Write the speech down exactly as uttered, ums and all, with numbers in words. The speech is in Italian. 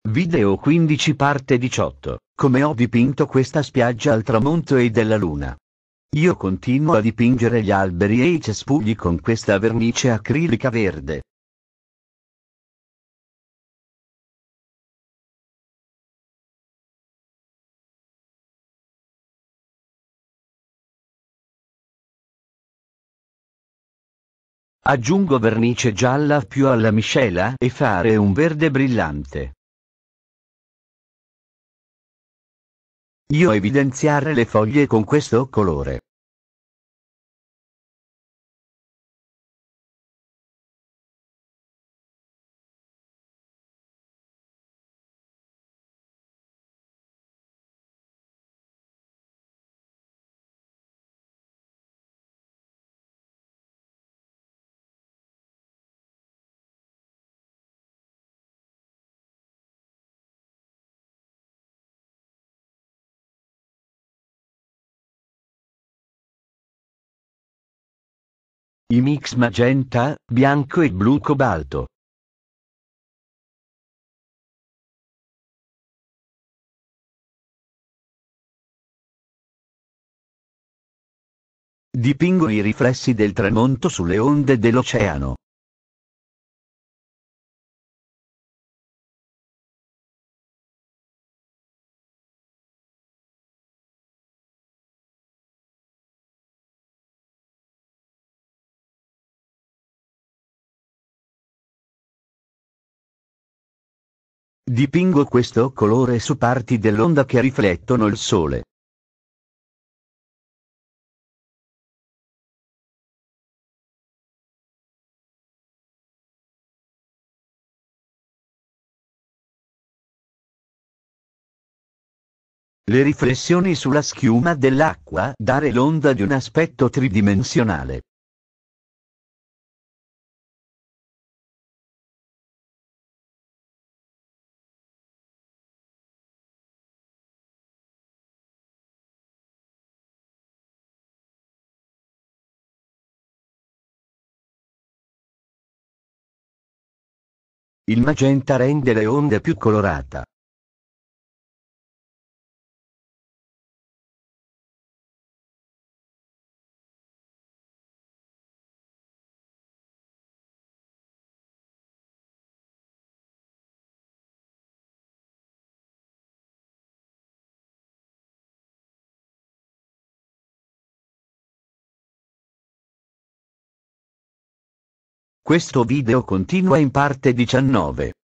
Video quindici parte diciotto. Come ho dipinto questa spiaggia al tramonto e della luna. Io continuo a dipingere gli alberi e i cespugli con questa vernice acrilica verde. Aggiungo vernice gialla più alla miscela e fare un verde brillante. Io evidenziare le foglie con questo colore. I mix magenta, bianco e blu cobalto. Dipingo i riflessi del tramonto sulle onde dell'oceano. Dipingo questo colore su parti dell'onda che riflettono il sole. Le riflessioni sulla schiuma dell'acqua, dare l'onda di un aspetto tridimensionale. Il magenta rende le onde più colorata. Questo video continua in parte diciannove.